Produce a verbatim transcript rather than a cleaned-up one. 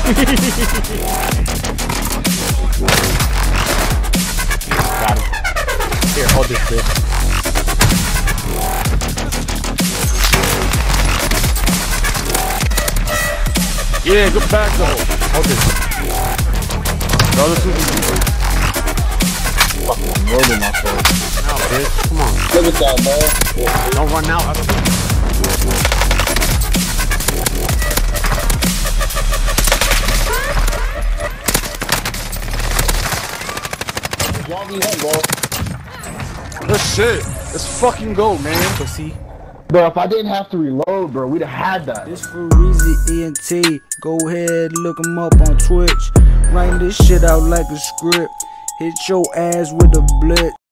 Got him. Here, hold this bitch. Yeah, good back though. Hold this. The other two is Fucking murder myself. now, bitch. Come on. Look at that, man. Don't run out. Y'all need help, bro. Good shit. Let's fucking go, man. Pussy. Bro, if I didn't have to reload, bro, we'd have had that. This for breezy E N T. Go ahead, look him up on Twitch. Write this shit out like a script. Hit your ass with a blitz.